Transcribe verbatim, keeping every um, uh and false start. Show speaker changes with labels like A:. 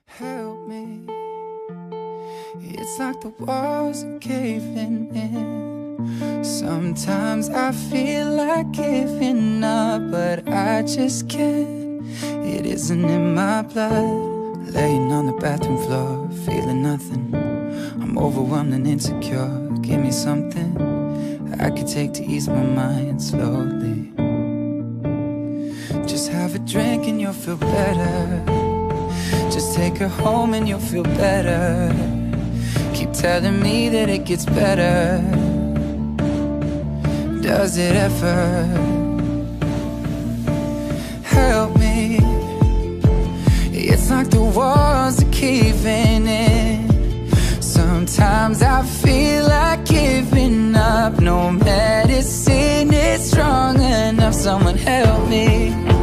A: Help me. It's like the walls are caving in. Sometimes I feel like giving up, but I just can't. It isn't in my blood. Laying on the bathroom floor, feeling nothing. I'm overwhelmed and insecure. Give me something I could take to ease my mind slowly. Just have a drink and you'll feel better. Just take her home and you'll feel better. Keep telling me that it gets better. Does it ever? Help me. It's like the walls are caving in. Sometimes I feel like giving up. No medicine is strong enough. Someone help me.